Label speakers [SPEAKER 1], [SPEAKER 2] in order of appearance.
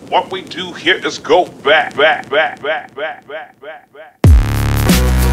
[SPEAKER 1] What we do here is go back, back, back, back, back, back, back, back.